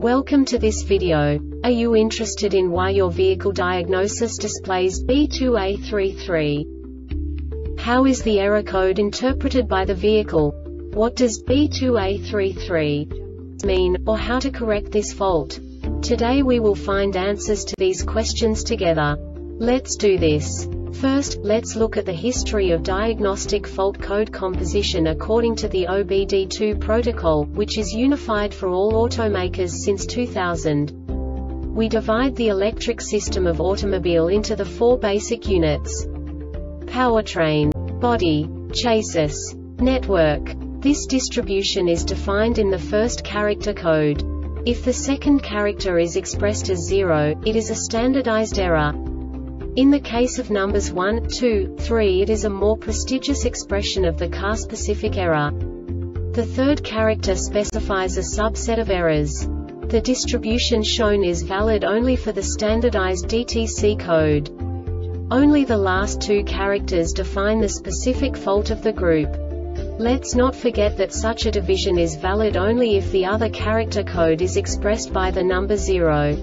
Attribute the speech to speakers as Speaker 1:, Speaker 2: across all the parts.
Speaker 1: Welcome to this video. Are you interested in why your vehicle diagnosis displays B2A33? How is the error code interpreted by the vehicle? What does B2A33 mean, or how to correct this fault? Today we will find answers to these questions together. Let's do this. First, let's look at the history of diagnostic fault code composition according to the OBD2 protocol, which is unified for all automakers since 2000. We divide the electric system of automobile into the four basic units: powertrain, body, chassis, network. This distribution is defined in the first character code. If the second character is expressed as 0, it is a standardized error. In the case of numbers 1, 2, 3, it is a more prestigious expression of the car-specific error. The third character specifies a subset of errors. The distribution shown is valid only for the standardized DTC code. Only the last two characters define the specific fault of the group. Let's not forget that such a division is valid only if the other character code is expressed by the number 0.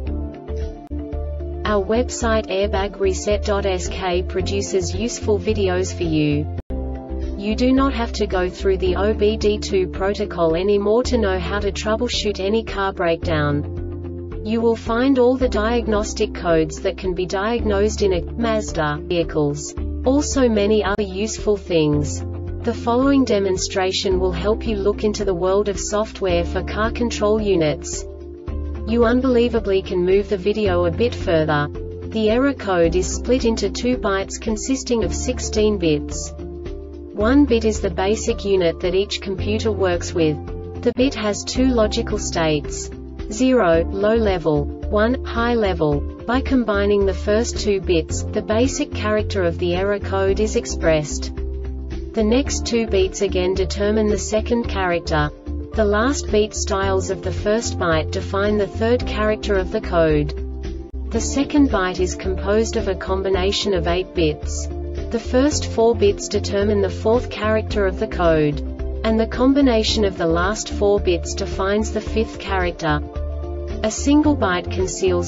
Speaker 1: Our website airbagreset.sk produces useful videos for you. You do not have to go through the OBD2 protocol anymore to know how to troubleshoot any car breakdown. You will find all the diagnostic codes that can be diagnosed in a Mazda vehicles. Also many other useful things. The following demonstration will help you look into the world of software for car control units. You unbelievably can move the video a bit further. The error code is split into 2 bytes consisting of 16 bits. 1 bit is the basic unit that each computer works with. The bit has 2 logical states: 0, low level, 1, high level. By combining the first 2 bits, the basic character of the error code is expressed. The next 2 beats again determine the second character. The last beat styles of the first byte define the third character of the code. The second byte is composed of a combination of 8 bits. The first 4 bits determine the fourth character of the code. And the combination of the last 4 bits defines the fifth character. A single byte conceals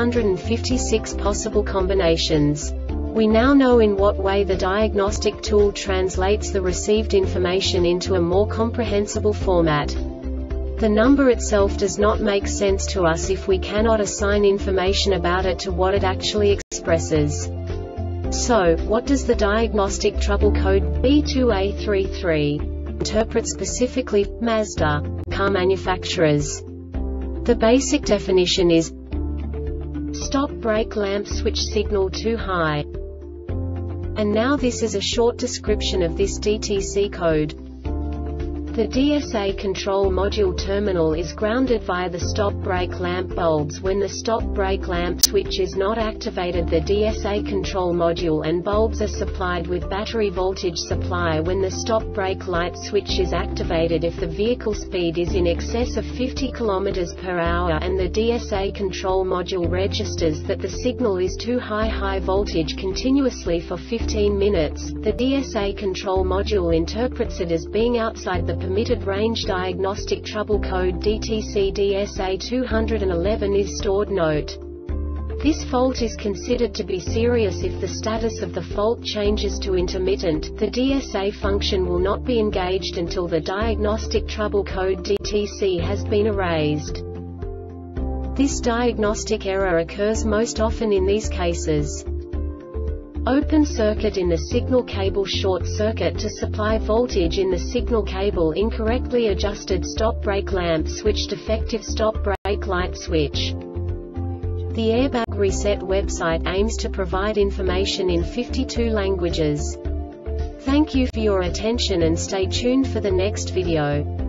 Speaker 1: 256 possible combinations. We now know in what way the diagnostic tool translates the received information into a more comprehensible format. The number itself does not make sense to us if we cannot assign information about it to what it actually expresses. So, what does the diagnostic trouble code B2A33 interpret specifically for Mazda car manufacturers? The basic definition is: stop brake lamp switch signal too high. And now this is a short description of this DTC code. The DSA control module terminal is grounded via the stop brake lamp bulbs. When the stop brake lamp switch is not activated, the DSA control module and bulbs are supplied with battery voltage supply. When the stop brake light switch is activated, if the vehicle speed is in excess of 50 km per hour and the DSA control module registers that the signal is too high voltage continuously for 15 minutes, the DSA control module interprets it as being outside the permitted range. Diagnostic trouble code DTC DSA 211 is stored. Note: this fault is considered to be serious if the status of the fault changes to intermittent. The DSA function will not be engaged until the diagnostic trouble code DTC has been erased. This diagnostic error occurs most often in these cases: open circuit in the signal cable, short circuit to supply voltage in the signal cable, incorrectly adjusted stop brake lamp switch, defective stop brake light switch. The Airbag Reset website aims to provide information in 52 languages. Thank you for your attention and stay tuned for the next video.